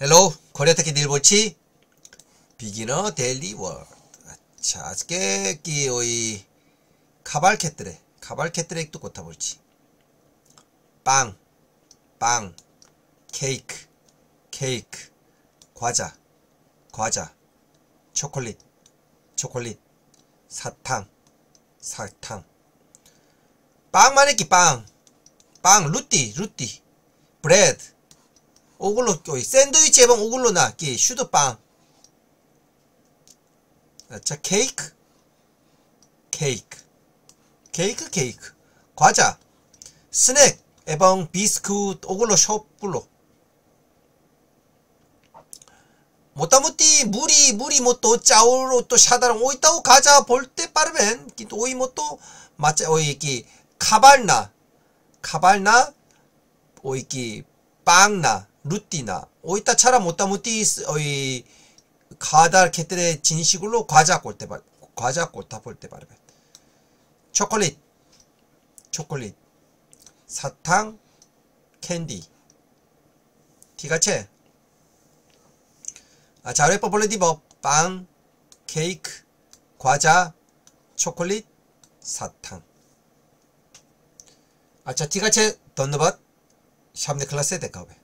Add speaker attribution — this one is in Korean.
Speaker 1: Hello Korea take निर्보치 비기너 데일리 월드. अच्छा आज के की 오이 카발캣들의 또 고타 볼지. 빵 케이크 과자 초콜릿 사탕 빵만 했기 빵 루띠 브레드 오글로 샌드위치 해방 오글로 나기 슈드빵. 자 케이크 과자 스낵 에방 비스쿠트 오글로 숍불로 모타모티 무리 모토 짜오로 또 샤다랑 오이따오 가자 볼 때 빠르면 또 오이 모토 맞자 오이기 카발나 오이기 빵나 루띠나 오이따 차라 모타모티 오이 가달 캐들의 진식으로 과자 꼴때 볼 때 빠르면 초콜릿 사탕 캔디 티가체 자레퍼 볼레디버 빵 케이크 과자 초콜릿 사탕. 자 티가체 던너벗 샵네 클라스에 데카오베